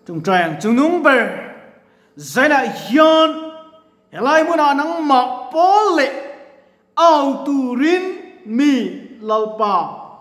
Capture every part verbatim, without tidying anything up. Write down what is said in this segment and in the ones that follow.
chung trang chung nung ber zai na hian helai muna nang ma pole au turin mi lalpa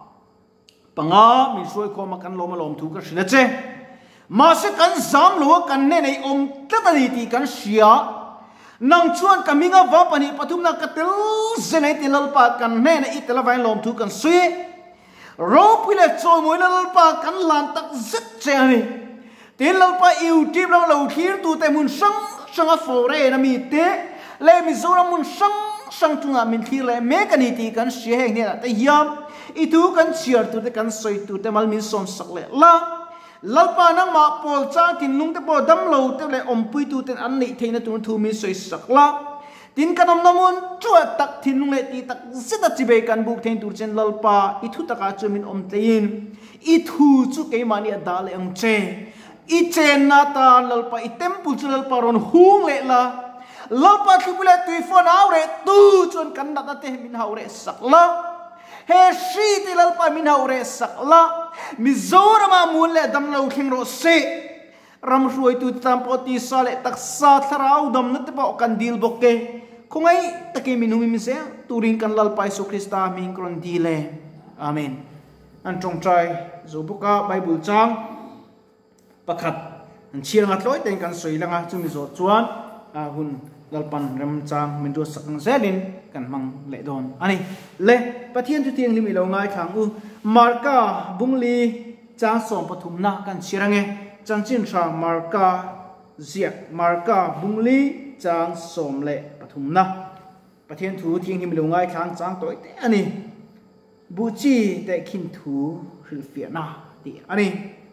panga mi suai ko makan lo malom thu ka sina che ma se kan zam lo kan ne nei om tatani ti kan sia nang chuan kaminga va pani pathum na katel zenai ti lalpa kan ne na itela vai lom thu kan sui ro pile choi moi na lalpa kan lan tak zet che ani tin lalpa youtube lo lo thir tu te mun sang sang a fore na mi te le mi zo ra mun sang sang tunga min thir le me kan ti kan sia heng ne ta yam itu kan chiar tu te kan soi tu te mal min som sak le la lalpa nang ma pol chang tin lung te po dam lo te le om pui tu ten an nei theina tu thu mi soi sak la tin kanom namun chua tak tin lung le ti tak zeta chibe kan buk thein tur chen lalpa i thu taka chumin om tein i thu chu ke mani da le ang che i chen na ta lalpa i temple chu lalpa ron hung le la lalpa thu bule tu phone aure tu chon kan da te min haure sak la he shi ti lalpa min haure sak la Mizo ma mun le dam lo khing ro se ram ruai tu tam po ti sa le tak sa tharau dam na te pa kan dil bokke khongai take min humi mi se turin kan lal pai so krista min kron dile amen an trong trai zo buka bible chang pakhat an chiang atloi ten kan soi langa chu mi zo chuan a hun lalpan ram chang min do sakang zelin kan mang le don ani le pathian thu tiang limi lo ngai thang u marka bungli chang som pathum na kan chirange changchin tha marka ziak marka bungli chang som le pathum na pathian thu thiang him lo ngai thang chang toi te ani buchi te khin thu hril fia na ti ani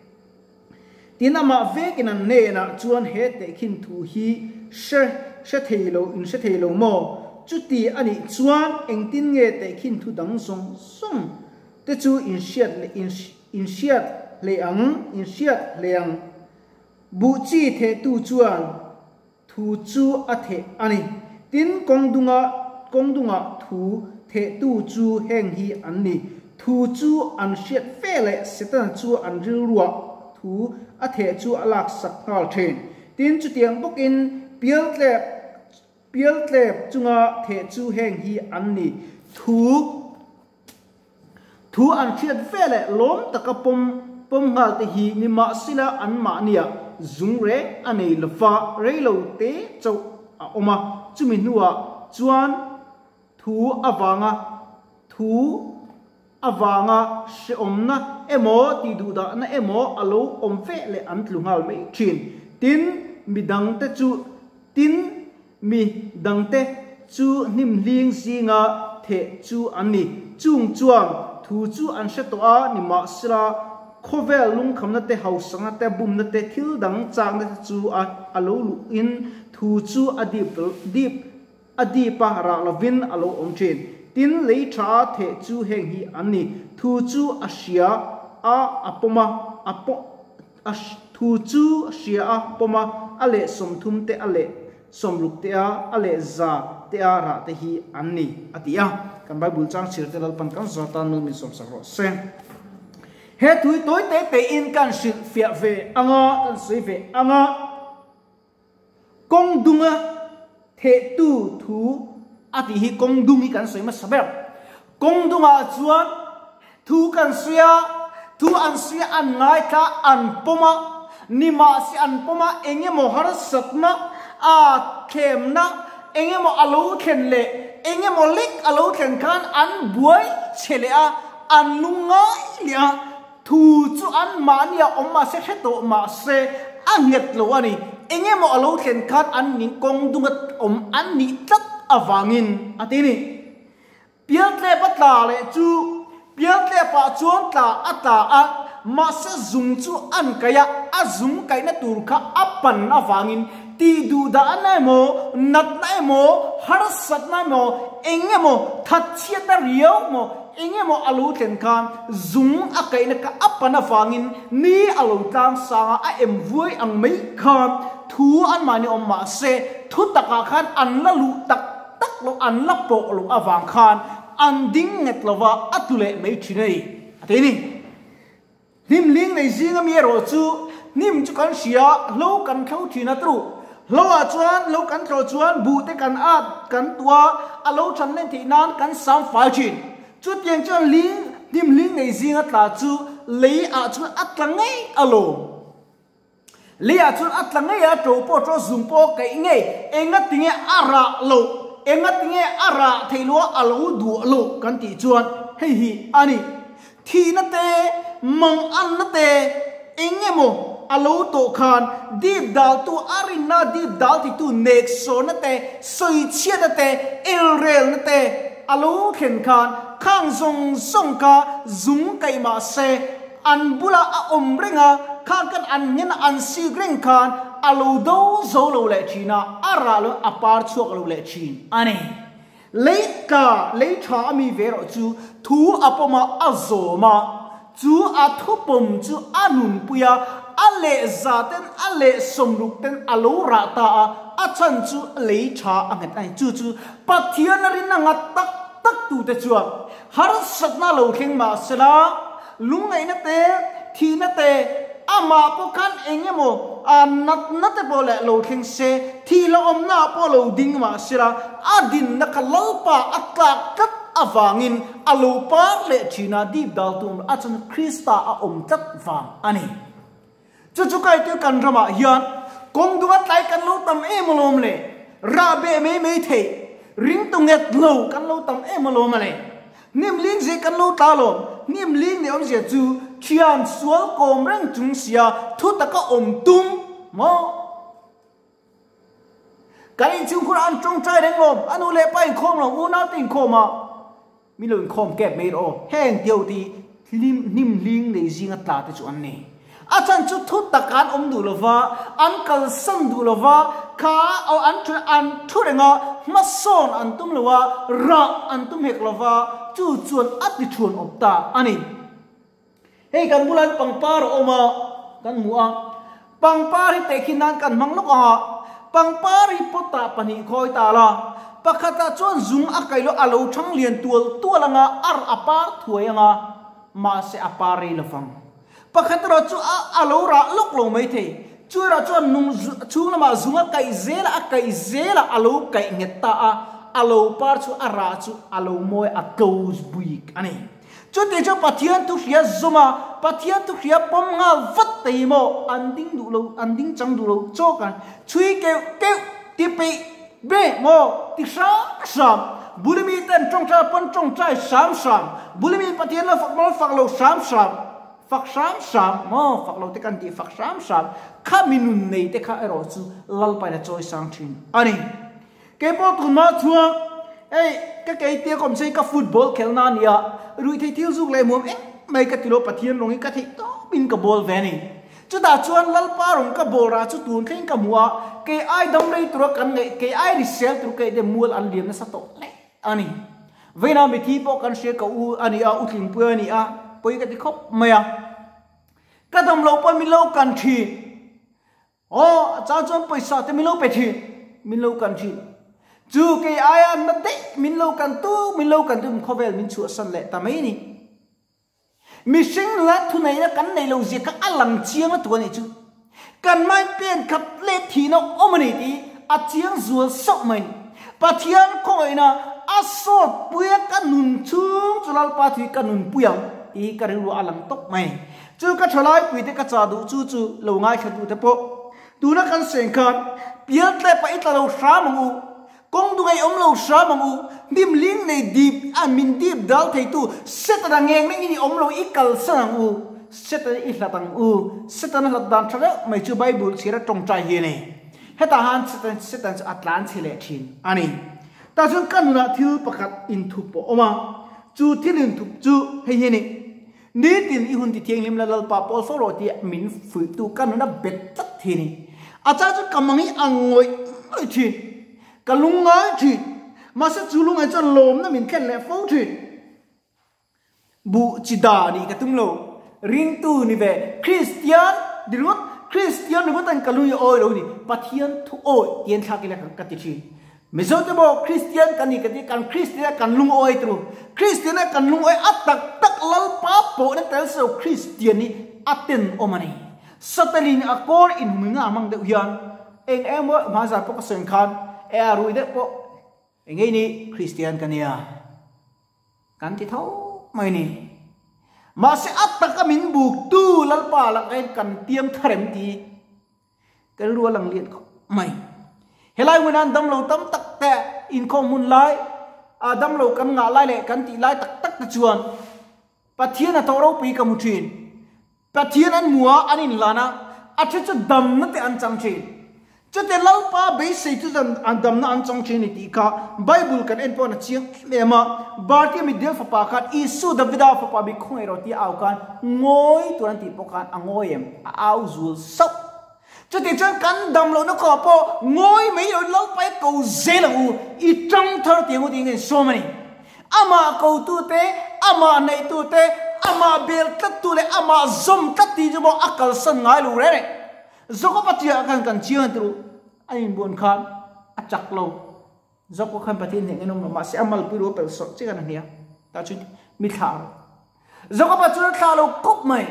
tinama vekin an ne na chuan he te khin thu hi she she theilo in she theilo mo chuti ani chuan engtin nge te khin thu dang song song te chu in shiat le in shiat le ang in shiat le ang bu chi the tu chuan thu chu a the ani tin kongdunga kongdunga thu the tu chu heng hi an ni thu chu an shiat fe le setan chu an ril ruwa thu a the chu alak sak ngal then tin chu tiang bokin pial tlep pial tlep chunga the chu heng hi an ni thu thu an khiat vele lom takapom pom ngal te hi ni ma sila an ma nia zung re anei lfa reilo te chau a oma chumi nuwa chuan thu awanga thu awanga se omna emo ti du da na emo alo om vele an tlungal mai thin tin midang te chu tin mi dang te chu nim ling singa the chu ani chung chuang thu chu an se to a ni ma sra khovel lung khamna te hausanga te bum na te thil dang chang na chu a alo lu in thu chu adip dip adipa ra lovin alo om chen tin lei tha the chu heng hi ani thu chu asia a apoma apo as thu chu asia a poma ale somthum te ale somruk te a ale za te a ra te hi ani atia kan bible chang chir te lal pan kan zatan nu mi som sa ro se he thui toi te te in kan shil fia ve anga kan sei ve anga kong dunga the tu thu ati hi kong dung hi kan sei ma saber kong dunga chuan thu kan sia thu an sia an ngai ta an poma nima si an poma enge mo har satna a khemna enge mo alo khen le enge mo lik alo khen kan an buai chele a an lunga lia thu chu an mania omma se heto ma se anget lo ani enge mo alo khen kan an ning kong dungat om an ni tat awangin atini piatle patla le chu piatle pa chuan tla ata a ma se zum chu an kaya azum kai na tur kha apan awangin ti du da na mo nat na mo har sat na mo enge mo that chia ta riau mo enge mo alu ten kan zum a kai na ka apana wangin ni alu tang sa a em vui ang mai khan thu an mani om ma se thu taka khan an la lu tak tak lo an la po lo awang khan an ding nget lova atule mai chinei atini lim ling nei zinga mi ro chu นิ่มจุกันเสียโลกันเข้าทีนัตรุโลอาจวนโลกันเข้าจวนบูเตกันอาดกันตัวอโลชันเล่นที่นั้นกันสามฝ่ายจีนจุดยังจะลิงนิ่มลิงในจิงอัตลาจูเลยอาจวนอัตลังไงอโลเลยอาจวนอัตลังไงอะโจโปโจซุมโปไก่ไงเองอัตติงเงอาระโลเองอัตติงเงอาระเทลัวอโลดูโลกันติจวนเฮ้ยอันนี้ทีนั่นเตมังอันนั่นเตเองเงโมอโลโตคานดีบดาวตัวอารินาดีบดาวที่ตัวเน็กโซนั่นเตสวยเชียนั่นเตเอลเรลนั่นเตอโลเข็นคานข้างทรงทรงกาจุงไกมาเซอันบุลาอมเริงาข้างกันอันเงินอันซีเร่งคานอโลโดโซโลเลชีนาอาราโลอปาร์ชัวกโลเลชีนอันนี้เลกาเลชามีเวรจูทูอปมาอโซมาจูอาทุปมจูอานุนปุยาอเลซาเตนอเลสมรุกเตนอโลราตาอาชันจูเลชาอังเกตไอจูจูปัทยานรินังตักตักตูเตจวบฮาร์สัตนาโลเข่งมาเสลาลุงไงนั่นเตทีนั่นเตอามาพวกกันเองโมอานัดนัดเตโปเลโลเข่งเซทีละอมนาโปโลดิ้งมาเสลาอาดินนักลลปาอัตลักกัดอฟางินอโลปาเลชีนาดีบดาวตุมอาจารย์คริสตาอาอมจัดฟังอันนี้จู่ๆก็ไอ้ตัวกันรำมายันกงดูว่าไตกันโลตัมเอมโลมเลยราเบไม่ไม่เทริงตุงเงตโลกันโลตัมเอมโลมเลยนิ่มลิงเจกันโลตาโลนิ่มลิงเนี่ยอมเสียจู่เชียนสวลโกมเร่งจุงเสียทุตตะก็อมตุ้มมอการอินชิวคุณอันจงใจแรงลมอนุเลไปคมหรออูน่าติงคมอ่ะมีเลยคมแก็บไม่รอแห้งเดียวดีนิ่มลิงในจิงอัตตาที่จุอันนี้อาจารย์จุดทุตตะการอมดูลวะอันกัลสังดูลวะข้าเอาอันทุอันทุเรงะมาสอนอันตุ้มลวะรักอันตุ้มเหกลวะจู่จวนอัติชวนอบตาอันนี้เฮ้กันบุลันปังปาร์ออกมากันมัวปังปาริเตคินันกันมังลกอ่ะปังปาริปตาปนิคอยตาละปะขัดจวนจุงอักไกโลอาโลทั้งเลียนตัวตัวละงะอาร์อปาร์ถวยงะมาเสอปาริลฟังปะขัดเราจูอาโลระลกลงไม่เทจูเราจวนนุ่งจูนมาจุงอักไกเซละอักไกเซละอาโลไกเงตาอาโลปาร์จูอาราจูอาโลมวยอักโกสบุยกอันนี้จุดเดียวปัทยันทุกเรียจุมาปัทยันทุกเรียปมงาวัดเตยโมอันดิ้งดูโลอันดิ้งจังดูโลโจกันช่วยเกลเกลติปีเบโมติสามสามบุริมีเต้นจงใจปนจงใจสามสามบุริมีปัทยันเราฝักโมฝักเราสามสามฝักสามสามโมฝักเราเตกันดีฝักสามสามข้ามินุนในเตข้าเอรอจูลัลไปละจอยสังชินอันนี้เก็บเอาตุนมาชัวเอ้ก็เกยเตี้ยก็ไม่ใช่กับฟุตบอลเขลนานี่อะรู้ที่ที่สุดเลยมัวเอ๊ะไม่ก็ติโลปัทยันลงอีกก็ที่ต้องบินกับบอลแวนี่จุดดาชวนลัลปารงกับบอลราจุดตูนขึ้นกับมัวเกยไอ้ดำเลยตัวกันไงเกยไอ้ดิเซลตัวเกยเดมัวอันเดียมนั่นสัตว์เละอันนี้เวลาไม่ที่พวกกันเชียกับอูอันนี้อ่ะอุทิงเพื่อนนี่อ่ะไปกันที่ครบไม่อ่ะก็ทำเราไปมิโลกันทีอ๋อจ้าจวนไปสัตว์แต่มิโลไปทีมิโลกันทีจูเกยไอ้อันนั่นเด็กมิโลกันตู้มิโลกันตู้มันเขาเวลมินชัวสันเละแต่ไม่นี่มิชิงละทุนไหนละกันในเราเสียกับอลังเชียงละตัวนี้จูกันไม่เปลี่ยนขับเล็ดทีนอมันนี่ดีอาเชียงจัวสกมันปัทยันคอยนะอาสอดปุยกันนุนชุงจุลปัทยกันนุนปุยงอีกันรู้อลังตกไม่จูก็ทลายปุยเด็กกระจาดูจูจูเราง่ายแค่ดูแต่พอดูนักการเสียงกันเปลี่ยนแต่ไปอีตเราสามังอูกงดูไงอมเราสามังอูดิมลิงในดีบอันมินดีบดาวไทยตู้เสตระเงงนี่นี่อมเราอีกัลสังอูเสตระอีหลัตังอูเสตระหลัดดันทะเลไม่จูไบเบิลเสียตรงใจเฮนี่เฮตาฮันเสตระเสตระอัตแลนติเลชินอันนี้แต่จนกันนะที่ประกาศอินทุบออกมาจูที่อินทุบจูเฮยนี่นี่ตินอีหุ่นที่เทียงลิมละลปาปอลโซโรที่มินฝืนตูกันนะเบ็ดตัดทีนี่อาจารย์จะกำมังอีอังงอยไอทีกันลุงไอทีมาสักจูลุงไอจะลมนะมินแค่เล็บฟูทีบุจิดานี่ก็ตุ้มโลริงตูนี่เวคริสเตียนดิรุตคริสเตียนนี่ก็ตั้งกันลุยโอ้ยเรานี่ปัทยันทุโอ้ยเตียนชากิเลกันกัติชีมิโซเตโบคริสเตียนกันนี่กันที่กันคริสเตียนกันลุงโอ้ยตรูคริสเตียนกันลุงโอ้ยอัตตักตักลัลปาโปนั่นแต่เซลคริสเตียนนี่อัตตินโอมันนี่สเตลินอากอร์อินมึงอามังเดียวยันเองเอ็มว่ามาจากพวกเซนคันเออารุยเด็กพวกเองไงนี่คริสเตียนกันเนี่ยกันที่เท่าไม่นี่มาเสียอัตตะกมินบุกตู้ลัลปาลังเอ็นกันเตรียมทะเลมทีกันรัวหลังเลียนเขาไม่เฮลัยวันนั้นดำเราตั้มตักแต่อินข้อมูลไล่อาดำเรากันงาไล่เลยกันตีไล่ตักตักตะจวนปัจเจียนตัวเราปีกมุทินปัจเจียนอันมัวอันอินลานะอาจจะดำนั่นแต่อันจังชินจะแต่เล่าป้าเบสิกจะอันดำนั่นอันจังชินนี่ค่ะไบเบิลกันเอ็นปอนเชียงเมื่อมาบาร์ที่มีเดียร์ฟ้าคันอิสุดาวิดาฟ้าบิคงเอรอที่เอากันงอยตัวนั้นที่พวกกันอ่างอยเอ็มเอาจูซับจะแต่จังกันดำเราเนาะก็พองอยไม่ยอมเล่าไปกูเจริญอีจังเธอเตียงกูเตียงเงินโซมันนี่อามากูตัวเตะอามาในตัวเตะอามาเบลตัดตัวเลยอามาซอมตัดที่จะบอกอักลสันง่ายรู้เลยจกปัจจัยกันกันเชื่อตัวไอ้บุญขันอัจฉริยะจกขันปฏิเนงนมมาเสียมาลพิรุเปลสดที่กันเนี่ยแต่ชุดมิถาร์จกปัจจัยข่าวกุบไม่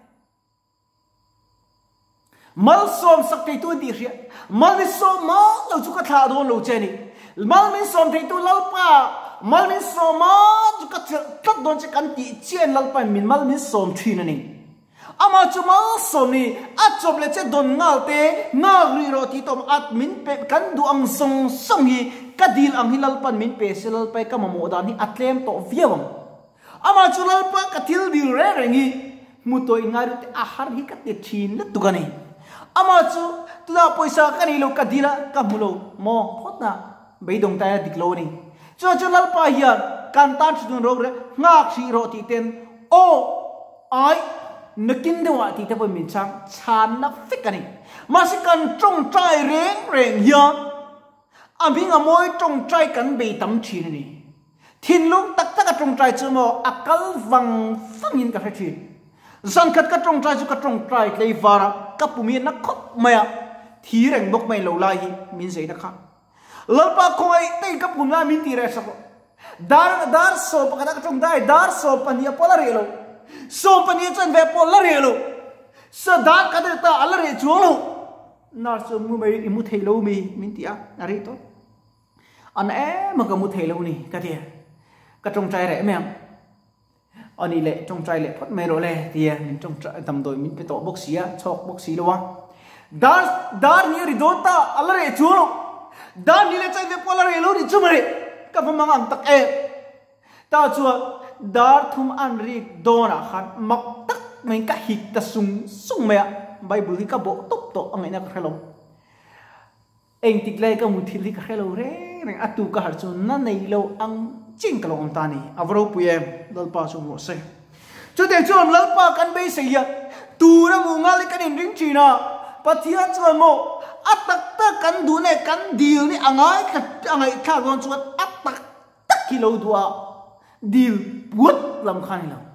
มัลสอมสักทีตัวดีเสียมัลมิสอมมาเราจุกข่าวโดนเราเจนี่มัลมิสอมที่ตัวเล่าป้ามัลมิสอมมาจุกตัดโดนจะกันตีเชียนเล่าป้ามินมัลมิสอมทีนั่นเองอามาจุมาสมนี่อาจบเลยจะโดนงาเตงาลีโรที่ตอมอัดมินเปกันดูอังสงสงฮีกัดดีลอังฮิลลปันมินเปสิลไปกับมโมดานี่อัตเลมโตเวียวอามาจุลลปะกัดทิลดีเร่งฮีมุตัวอิงารุตอาหารฮิกัดเดชินเลตุกันนี่อามาจุตัวปอยสักันนี่โลกัดดีละกับมุโลโมพอดนะไปดงตายดิกโลนี่จุจุลลปะเฮียกันตันชุดนรกเรงาชีโรที่เต็นโอไอนึกินเดียวที่เธอเป็นมินช่างชานักฟิกกันนี่มาสิกันจงใจเร่งเร่งยันอาบิงอโมยจงใจกันไปตั้มชีนี่ทินลุงตักตักจงใจจะมาอักลวังฟังยินกันทีสังกัดก็จงใจจะก็จงใจเลยวาระกับปุ่มยันนักขบไม่อะทีเร่งบกไม่เหลวไหลมินเสียนะครับแล้วปะคอยเต้กับปุ่มนั้นมินตีเรศก็ดาร์ดาร์โซปกันก็จงได้ดาร์โซปันยาพลาเรโลโซปันยาจันเวปอลาเรโลสดากันเตอร์อะไรจวงโลน่าสมุไม่อิมุเทโลมีมินตีอะอะไรตัวอันเอ๋มันก็มุเทโลนี่ก็เดียก็จงใจแหละแม่อันนี้แหละจงใจแหละพอดไม่รู้เลยเดียมินจงใจทำโดยมินไปต่อบกเสียชอกบกสีแล้ววะดาร์ดาร์นี่ริโดต้าอะไรจวงโลดาร์นี่เลยใจเวปอลาเรโลนี่จุ่มเลยก็พมังอันตักเอ๋ตาชัวดาร์ทุมอันรีโดนะขันมักตักไม่ก็หิตสุงสุงเมียใบบุรีก็บอกตบโตอันนี้ก็แค่ลงเองติดเลยก็มุทิลิก็แค่ลงเร่งอัตุก็หาจุนนั่นในเราอังจิงก็ลงตานี่อวรูปุยเอ็มลลปาสุงโมเสจุดเด่นจุดลลปากันไปเสียตัวเรามุงอะไรกันอินริงจีน่าปฏิยัติจุดโมอัตตักตักกันดูเนี่ยกันดีลนี่อังไงขัดอังไงข้าวกอนจุดอัตตักตักกิโลดัวดีลปวดลำคันเรา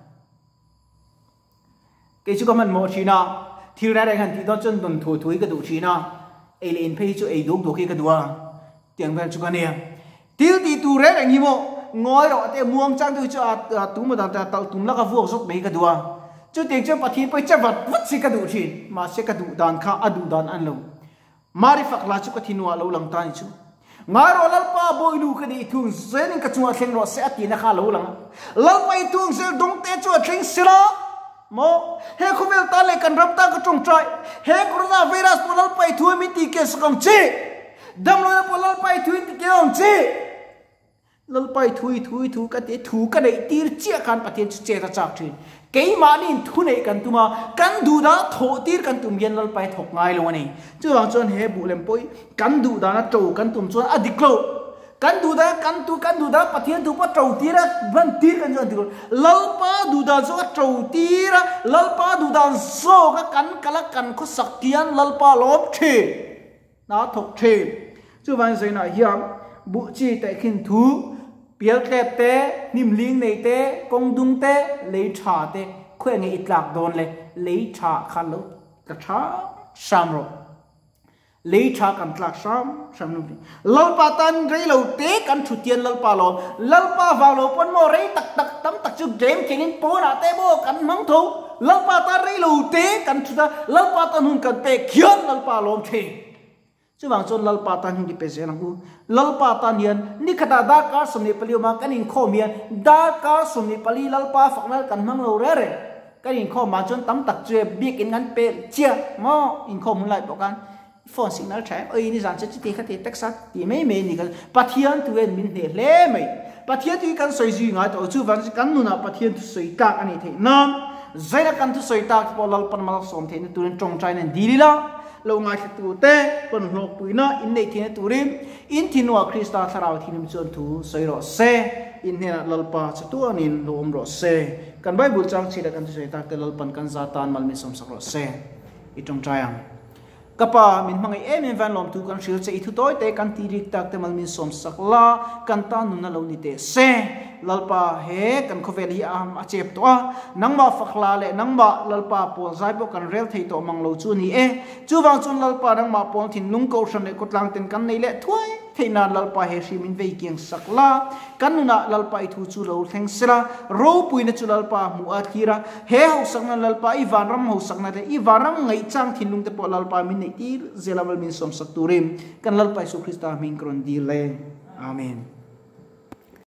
เกี่ยวกับมันโมชีน่าที่เราได้กันที่ต้องจนโดนถอยถอยกระดูกชีน่าเอเลนเพย์จูเอดูกดูกกระดูกเตียงแบบจุกันเนี่ยที่ที่ตัวเรื่องนี้โมงอยเราแต่ม่วงจังดูจะตุ้มมาตั้งแต่ตั้งตุ้มแล้วก็ฟูสุกไม่กระดูกจุดเตียงจะปฏิไปจะวัดวัดสิกระดูกชีมาเสกระดูกดานข้าอดูดานอันลงมาริฟักลาจุกที่นัวเราหลังตานี่จูงาโรลัลปาบอยลูกนี่ทุ่งเซนิงกจังหวะเข่งรถเสียตีนักข่าวหลังลัลไปทุ่งเซลดงเตะจังหวะเข่งสิละโมเฮคุเวลตาเลกันรับตากระจงใจเฮโคโรนาไวรัสพอลัลไปทุ่งมิติเกสกังจีดำลอยพอลัลไปทุ่งมิติเกสกังจีลัลไปทุ่งทุ่งทุ่งกันเตะทุ่งกันได้ตีร์เจียกันปฏิเจตจักรีเกี่ยมานี่ทุ่งไหนกันตุมากันดูดาโถตีร์กันตุมเย็นลัลไปถกง่ายลงนี่จู่หลังจนเฮบุเลมปอยกันดูดานะโจกันตุมจวนอดิกโลกันดูดากันตุกันดูดาปฏิยันตุปะโจตีระบันตีร์กันจวนอดิกโลลัลปาดูดาโจโจตีระลัลปาดูดาโซกกันกะละกันคุสักยันลัลปาลบเชนะถกเชจู่วันเสนาเฮียมบุจีแต่ขินทูเปียกเตเตนิมลิงในเตกงดุงเตเลยชาเตเคว้งอิตลักโดนเลยเลยชาขันลุกระชาสามรเลยชากันตลักสามสามนุ่มลัลปาตันเรลเตกันชุดเทียนลัลปาลมลัลปาวาลปนโมเรตักตักตั้มตักจุดเดมเกลินโปนาเตโบกันมังทู lalpa ta rei lo te kan chuta lalpa ta nun kan pe khian lalpa lom the chu wang chon lalpa ta hin ki pe se nang u lalpa ta nian ni khata da ka somni pali ma kan in kho mian da ka somni pali lalpa faknal kan mang lo re re kan in kho ma chon tam tak che bik in ngan pe chia mo in kho mun lai bo kan phone signal thai oi ni jan che ti khati texas ti me me ni kan pathian tu en min ne le mai pathian tu kan soi ji ngai to chu van kan nu na pathian tu soi ta ani the nam zaina kan tu soi ta po lal pan mal som the ni turin tong chai nen di la lo ngai tu te pon hlok puina in nei the turin in thinwa krista tharau thinim chon thu soi ro se in ne lalpa chatu anin lom ro se kan bible chang chi da kan tu soi ta te lalpan kan zatan mal mi som sak ro se i tong chayang kapa min mangai em em van lom tu kan shil che ithu toy te kan ti rik tak te mal min som sakla kan ta nu na lo ni te se lalpa he kan khovel hi am a chep to nang ma fakhla le nang ma lalpa pol zai bo kan rel thei to mang lo chu ni e chu wang chun lalpa nang ma pol thin lung ko sham le kotlang ten kan nei le thuai theina lalpa he shi min vei kiang sakla kan nu na lalpa i thu chu lo theng sira ro pui na chu lalpa mu a khira he ho sakna lalpa i van ram ho sakna le i varam ngai chang thin lung te po lalpa min nei ti zelamal min som sak turim kan lalpa su krista min kron di le amen